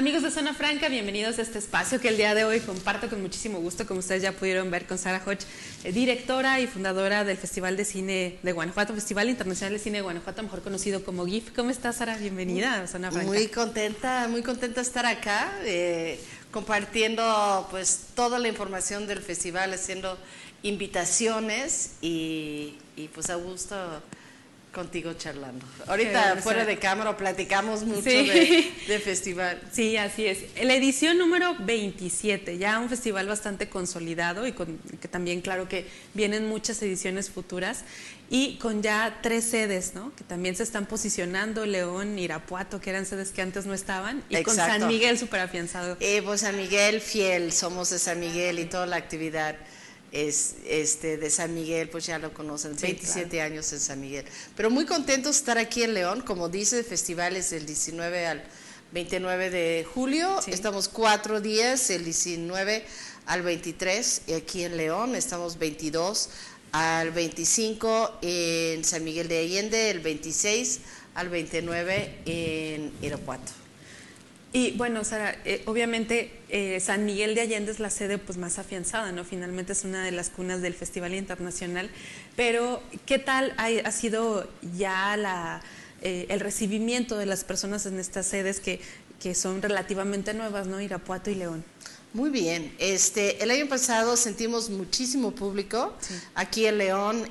Amigos de Zona Franca, bienvenidos a este espacio que el día de hoy comparto con muchísimo gusto, como ustedes ya pudieron ver, con Sara Hoch, directora y fundadora del Festival de Cine de Guanajuato, Festival Internacional de Cine de Guanajuato, mejor conocido como GIF. ¿Cómo estás, Sara? Bienvenida a Zona Franca. Muy contenta de estar acá, compartiendo pues toda la información del festival, haciendo invitaciones y pues a gusto contigo charlando. Ahorita fuera de cámara platicamos mucho de festival. Sí, así es. La edición número 27, ya un festival bastante consolidado y que también claro que vienen muchas ediciones futuras y con ya 3 sedes, ¿no? Que también se están posicionando, León, Irapuato, que eran sedes que antes no estaban, y con San Miguel súper afianzado. Pues San Miguel fiel, somos de San Miguel y toda la actividad es de San Miguel, pues ya lo conocen, sí, 27 claro. años en San Miguel. Pero muy contentos de estar aquí en León, como dice, el festival es del 19 al 29 de julio, sí. Estamos 4 días, el 19 al 23 aquí en León, estamos 22 al 25 en San Miguel de Allende, el 26 al 29 en Irapuato. Y bueno, Sara, obviamente San Miguel de Allende es la sede pues más afianzada, ¿no? Finalmente es una de las cunas del Festival Internacional, pero ¿qué tal ha sido ya el recibimiento de las personas en estas sedes que son relativamente nuevas, ¿no? Irapuato y León. Muy bien, el año pasado sentimos muchísimo público, sí. Aquí en León,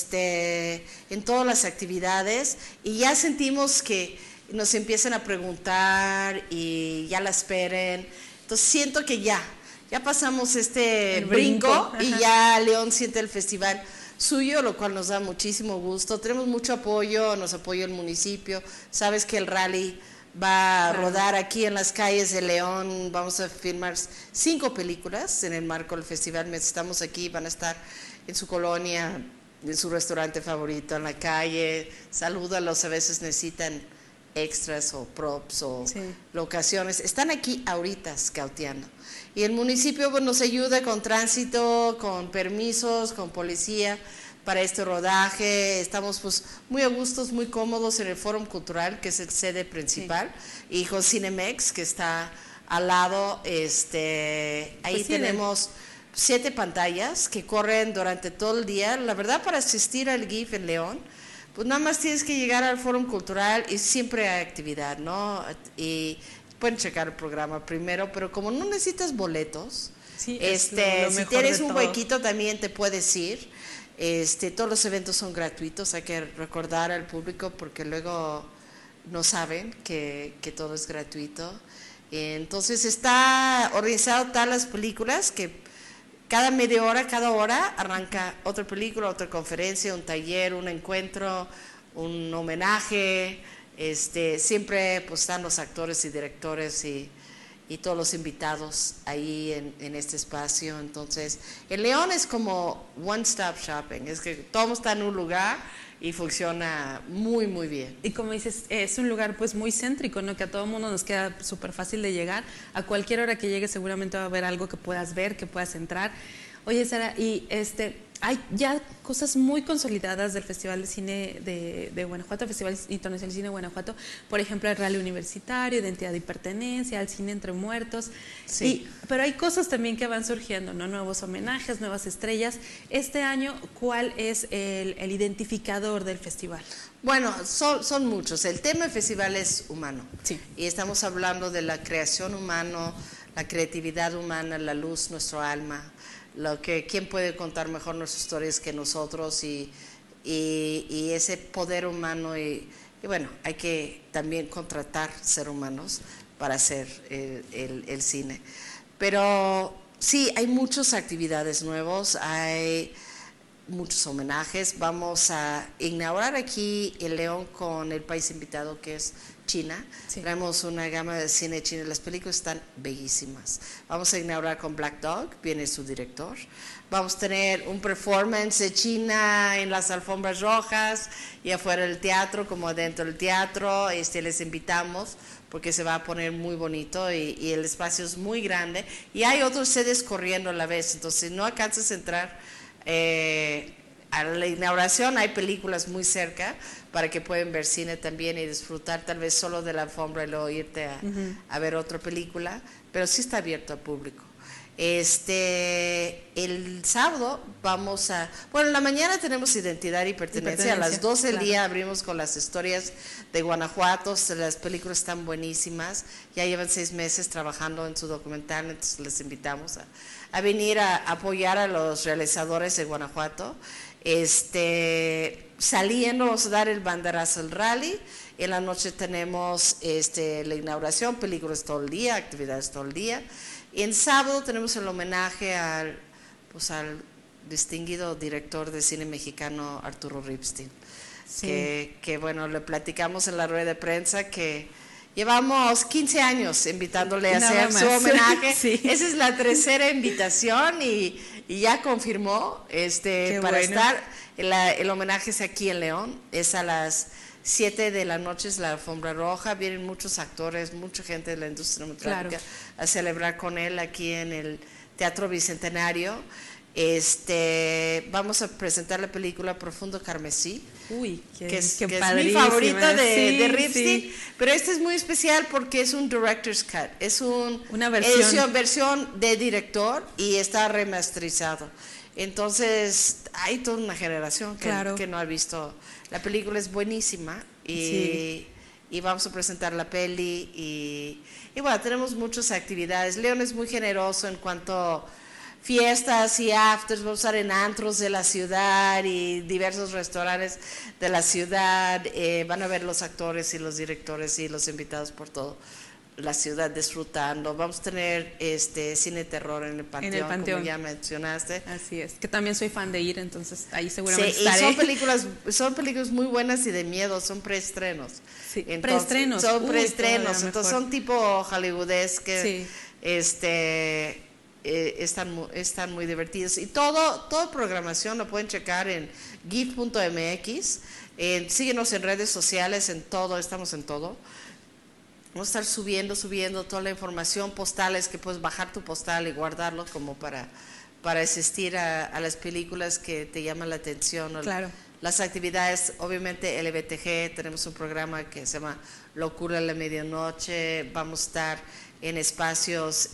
en todas las actividades, y ya sentimos que nos empiezan a preguntar y ya la esperen. Entonces siento que ya pasamos el brinco y ya León siente el festival suyo, lo cual nos da muchísimo gusto. Tenemos mucho apoyo, nos apoya el municipio. Sabes que el rally va a rodar aquí en las calles de León. Vamos a filmar 5 películas en el marco del festival. Mientras estamos aquí, van a estar en su colonia, en su restaurante favorito, en la calle. Salúdalos, a veces necesitan extras o props o sí. Locaciones, están aquí ahorita scouteando y el municipio pues, nos ayuda con tránsito, con permisos, con policía para este rodaje. Estamos pues muy a gustos, muy cómodos en el Fórum Cultural, que es el sede principal, sí. Y con Cinemex, que está al lado. Ahí pues tenemos 7 pantallas que corren durante todo el día. La verdad, para asistir al GIF en León, pues nada más tienes que llegar al Fórum Cultural y siempre hay actividad, ¿no? Y pueden checar el programa primero, pero como no necesitas boletos, sí, si tienes un huequito también te puedes ir. Todos los eventos son gratuitos, hay que recordar al público porque luego no saben que todo es gratuito. Entonces está organizado tal las películas que cada media hora, cada hora arranca otra película, otra conferencia, un taller, un encuentro, un homenaje. Siempre pues, están los actores y directores y todos los invitados ahí en este espacio. Entonces, el León es como one-stop shopping, es que todo está en un lugar y funciona muy, muy bien. Y como dices, es un lugar pues muy céntrico, ¿no? Que a todo mundo nos queda súper fácil de llegar. A cualquier hora que llegues seguramente va a haber algo que puedas ver, que puedas entrar. Oye, Sara, y hay ya cosas muy consolidadas del Festival de Cine de Guanajuato, Festival Internacional de Cine de Guanajuato, por ejemplo, el Rally Universitario, Identidad y Pertenencia, el Cine Entre Muertos, sí. Pero hay cosas también que van surgiendo, ¿no? Nuevos homenajes, nuevas estrellas. Este año, ¿cuál es el identificador del festival? Bueno, son muchos. El tema del festival es humano, sí. Y estamos hablando de la creación humana, la creatividad humana, la luz, nuestro alma. ¿Quién puede contar mejor nuestras historias que nosotros y ese poder humano y bueno, hay que también contratar seres humanos para hacer el cine. Pero sí, hay muchas actividades nuevas, hay muchos homenajes. Vamos a inaugurar aquí en León con el país invitado que es China. Sí. Traemos una gama de cine chino, las películas están bellísimas. Vamos a inaugurar con Black Dog, viene su director. Vamos a tener un performance de China en las alfombras rojas y afuera del teatro como adentro del teatro. Les invitamos porque se va a poner muy bonito y el espacio es muy grande y hay otras sedes corriendo a la vez, entonces si no alcanzas a entrar a la inauguración, hay películas muy cerca, para que puedan ver cine también y disfrutar tal vez solo de la alfombra y luego irte a ver otra película, pero sí está abierto al público. El sábado vamos bueno, en la mañana tenemos Identidad y Pertenencia, a las 12 del día abrimos con las historias de Guanajuato, las películas están buenísimas, ya llevan 6 meses trabajando en su documental, entonces les invitamos a venir a apoyar a los realizadores de Guanajuato. Saliendo vamos a dar el banderazo del rally, en la noche tenemos la inauguración, películas todo el día, actividades todo el día. Y en sábado tenemos el homenaje al distinguido director de cine mexicano Arturo Ripstein, sí. que bueno, le platicamos en la rueda de prensa que llevamos 15 años invitándole a hacer su homenaje. Sí. Esa es la 3ª invitación y ya confirmó para estar. El homenaje es aquí en León, es a las 7 de la noche, es la alfombra roja, vienen muchos actores, mucha gente de la industria cinematográfica a celebrar con él aquí en el Teatro Bicentenario. Vamos a presentar la película Profundo Carmesí, que es mi favorita de Ripstein, pero este es muy especial porque es un director's cut, es una versión de director y está remasterizado. Entonces hay toda una generación que no ha visto. La película es buenísima y vamos a presentar la peli y bueno, tenemos muchas actividades. León es muy generoso en cuanto a fiestas y afters, vamos a estar en antros de la ciudad y diversos restaurantes de la ciudad, van a ver los actores y los directores y los invitados por todo la ciudad disfrutando. Vamos a tener cine terror en el Panteón, como ya mencionaste. Así es, que también soy fan de ir, entonces ahí seguramente estaré. Y son películas muy buenas y de miedo, son preestrenos. Sí, preestrenos. Son preestrenos, entonces son tipo hollywoodesque, están muy divertidos. Y toda programación lo pueden checar en gif.mx, síguenos en redes sociales, estamos en todo. Vamos a estar subiendo toda la información, postales, que puedes bajar tu postal y guardarlo como para asistir a las películas que te llaman la atención. Claro. Las actividades, obviamente LBTG, tenemos un programa que se llama Locura a la Medianoche, vamos a estar en espacios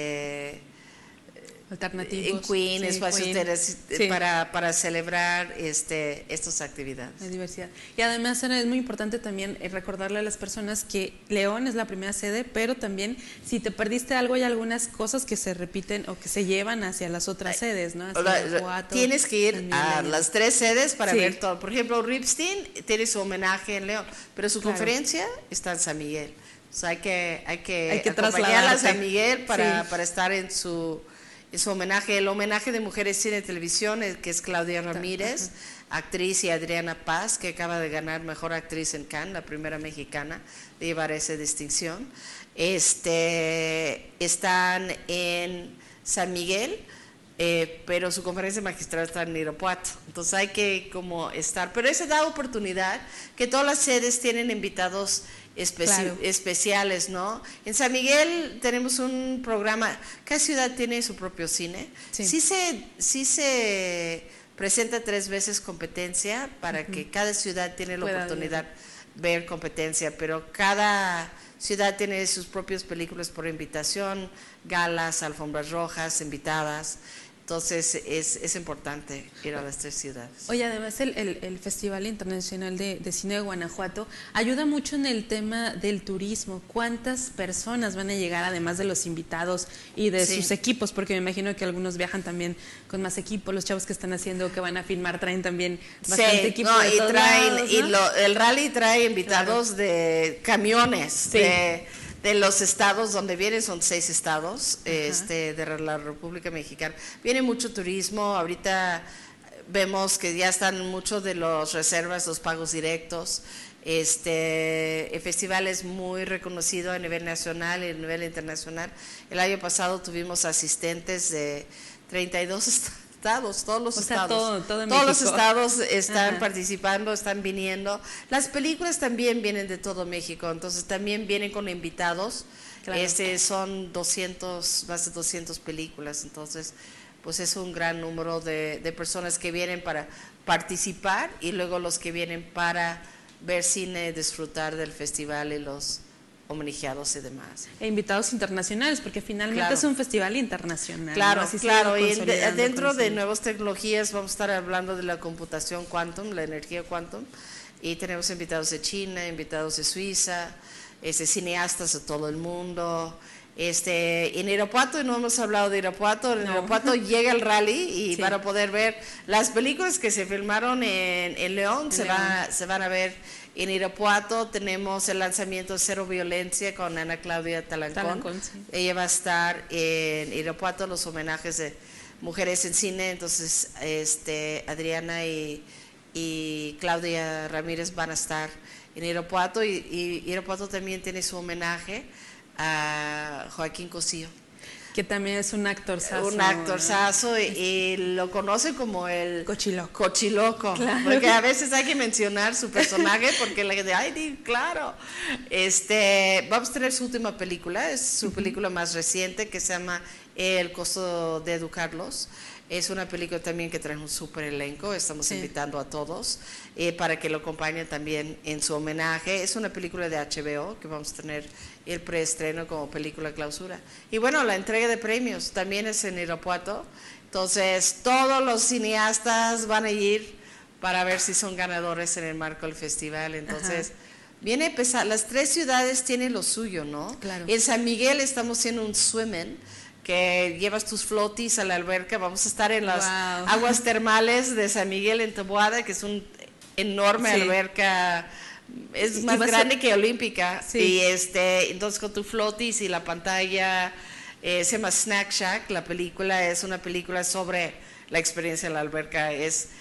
alternativos, en Queen, espacios para celebrar estas actividades. La diversidad. Y además es muy importante también recordarle a las personas que León es la primera sede, pero también si te perdiste algo hay algunas cosas que se repiten o que se llevan hacia las otras sedes, ¿no? Tienes que ir a las 3 sedes para ver todo. Por ejemplo, Ripstein tiene su homenaje en León, pero su conferencia está en San Miguel. O sea, hay que acompañarla a San Miguel para estar en su homenaje, el homenaje de Mujeres Cine y Televisión, que es Claudia Ramírez, actriz, y Adriana Paz, que acaba de ganar Mejor Actriz en Cannes, la primera mexicana de llevar esa distinción. Están en San Miguel, pero su conferencia magistral está en Irapuato, entonces hay que estar, pero eso da oportunidad que todas las sedes tienen invitados especiales, ¿no? En San Miguel tenemos un programa, cada ciudad tiene su propio cine, sí se presenta 3 veces competencia para que cada ciudad tiene la oportunidad de ver competencia, pero cada ciudad tiene sus propias películas por invitación, galas, alfombras rojas, invitadas. Entonces es importante ir a las 3 ciudades. Oye, además el Festival Internacional de Cine de Guanajuato ayuda mucho en el tema del turismo. ¿Cuántas personas van a llegar además de los invitados y de sus equipos? Porque me imagino que algunos viajan también con más equipo. Los chavos que están haciendo, que van a filmar, traen también bastante equipo de todos lados, ¿no? El rally trae invitados de camiones, de los estados donde vienen, son 6 estados de la República Mexicana. Viene mucho turismo, ahorita vemos que ya están muchos de los reservas, los pagos directos. El festival es muy reconocido a nivel nacional y a nivel internacional. El año pasado tuvimos asistentes de 32 estados, todos los estados. Todos los estados están participando, están viniendo. Las películas también vienen de todo México, entonces también vienen con invitados. Claro. Son más de 200 películas, entonces pues es un gran número de personas que vienen para participar y luego los que vienen para ver cine, disfrutar del festival y los homenajeados y demás. E invitados internacionales, porque finalmente Claro. es un festival internacional. Claro, ¿no? Así se claro. va Y consolidando, dentro de consolidando. nuevas tecnologías vamos a estar hablando de la computación quantum, la energía quantum, y tenemos invitados de China, invitados de Suiza, cineastas de todo el mundo. En Irapuato, no hemos hablado de Irapuato, en No. Irapuato llega el rally y Sí. van a poder ver las películas que se filmaron en León, En se León. se van a ver en Irapuato. Tenemos el lanzamiento de Cero Violencia con Ana Claudia Talancón. Talancón, sí. Ella va a estar en Irapuato, los homenajes de mujeres en cine, entonces Adriana y Claudia Ramírez van a estar en Irapuato, y Irapuato también tiene su homenaje a Joaquín Cosío. Que también es un actorzazo. Un actorzazo, y lo conoce como el Cochiloco. Cochiloco, Claro. porque a veces hay que mencionar su personaje porque la gente, ay, claro. Vamos a tener su última película, es su película más reciente, que se llama El costo de educarlos. Es una película también que trae un súper elenco, estamos Sí. invitando a todos para que lo acompañen también en su homenaje. Es una película de HBO que vamos a tener el preestreno como película clausura. Y bueno, la entrega de premios también es en Irapuato, entonces todos los cineastas van a ir para ver si son ganadores en el marco del festival. Entonces, Ajá. viene pesar. Las tres ciudades tienen lo suyo, ¿no? Claro. En San Miguel estamos haciendo un swim-in, que llevas tus flotis a la alberca. Vamos a estar en las Wow. aguas termales de San Miguel en Taboada, que es un enorme Sí. alberca, es Y más va a grande ser- que olímpica. Sí. Y entonces con tu flotis y la pantalla, se llama Snack Shack. La película es una película sobre la experiencia en la alberca.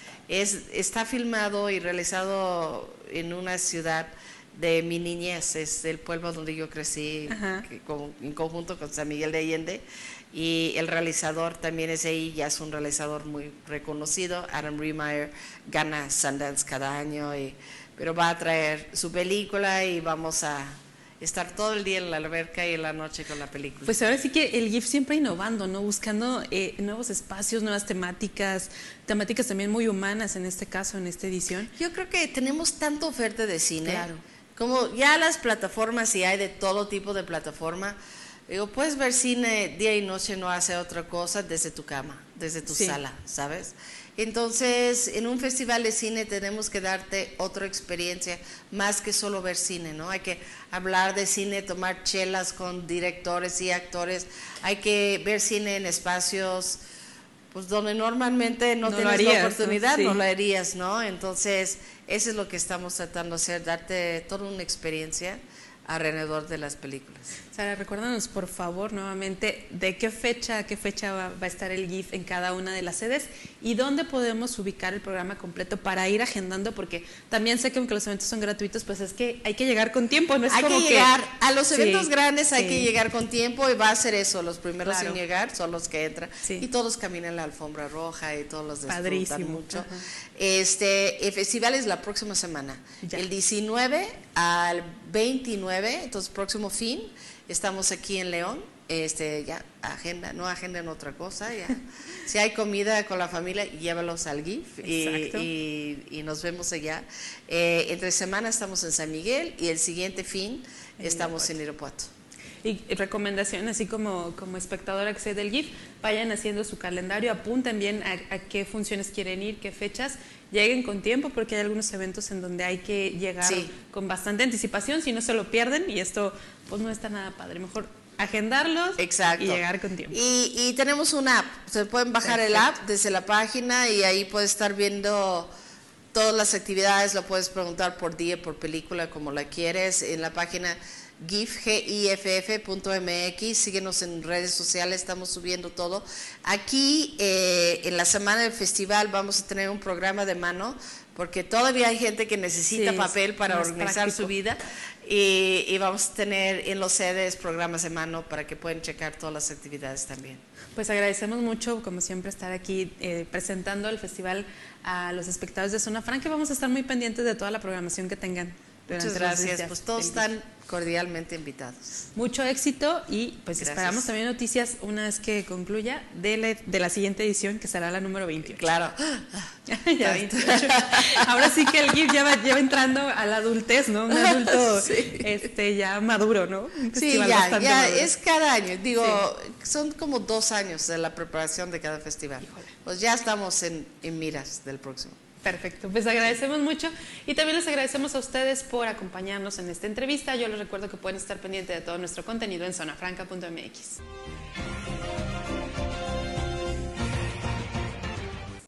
Está filmado y realizado en una ciudad de mi niñez, es el pueblo donde yo crecí, Ajá. en conjunto con San Miguel de Allende, y el realizador también es ahí, ya es un realizador muy reconocido. Adam Riemeyer gana Sundance cada año, pero va a traer su película y vamos a estar todo el día en la alberca y en la noche con la película. Pues ahora sí que el GIF siempre innovando, ¿no? Buscando nuevos espacios, nuevas temáticas también muy humanas en este caso, en esta edición. Yo creo que tenemos tanta oferta de cine, Claro. como ya las plataformas, y hay de todo tipo de plataforma. Digo, puedes ver cine día y noche, no hace otra cosa desde tu cama, desde tu Sí. sala, ¿sabes? Entonces, en un festival de cine tenemos que darte otra experiencia, más que solo ver cine, ¿no? Hay que hablar de cine, tomar chelas con directores y actores, hay que ver cine en espacios pues donde normalmente no No lo tienes harías, la ¿no? oportunidad, Sí. no lo harías, ¿no? Entonces, eso es lo que estamos tratando de hacer, darte toda una experiencia alrededor de las películas. Sara, recuérdanos por favor nuevamente de qué fecha a qué fecha va a estar el GIF en cada una de las sedes y dónde podemos ubicar el programa completo para ir agendando, porque también sé que aunque los eventos son gratuitos, pues es que hay que llegar con tiempo, no es Hay como que llegar a los Sí, eventos grandes, hay sí. que llegar con tiempo, y va a ser eso, los primeros Claro. en llegar son los que entran, Sí. y todos caminan la alfombra roja y todos los disfrutan Padrísimo. mucho. Ajá. El festival es la próxima semana, Ya. el 19 al 29, entonces próximo fin, estamos aquí en León. Ya no agenden otra cosa, ya. Si hay comida con la familia, llévalos al GIF Exacto. y nos vemos allá. Entre semana estamos en San Miguel y el siguiente fin En estamos en Irapuato. Y recomendación, así como espectadora que sea del GIF, vayan haciendo su calendario, apunten bien a qué funciones quieren ir, qué fechas, lleguen con tiempo, porque hay algunos eventos en donde hay que llegar Sí. con bastante anticipación, si no se lo pierden, y esto pues no está nada padre. Mejor agendarlos Exacto. y llegar con tiempo. Y tenemos una app, se pueden bajar el Perfecto. app desde la página y ahí puedes estar viendo todas las actividades, lo puedes preguntar por día, por película, como la quieres, en la página giff.mx, síguenos en redes sociales, estamos subiendo todo. Aquí en la semana del festival vamos a tener un programa de mano, porque todavía hay gente que necesita Sí, papel para más organizar práctico. su vida, y vamos a tener en los sedes programas de mano para que puedan checar todas las actividades también. Pues agradecemos mucho, como siempre, estar aquí presentando el festival a los espectadores de Zona Franca, y vamos a estar muy pendientes de toda la programación que tengan. durante Muchas los gracias, días pues todos del están cordialmente invitados. Mucho éxito y pues Gracias. esperamos también noticias una vez que concluya de la siguiente edición, que será la número 28. Claro. Ya 28. Ahora sí que el GIF ya va entrando a la adultez, ¿no? Un adulto Sí. ya maduro, ¿no? Un Sí, festival ya bastante maduro. es cada año. Digo, son como 2 años de la preparación de cada festival. Pues ya estamos en miras del próximo. Perfecto, pues agradecemos mucho y también les agradecemos a ustedes por acompañarnos en esta entrevista. Yo les recuerdo que pueden estar pendientes de todo nuestro contenido en zonafranca.mx.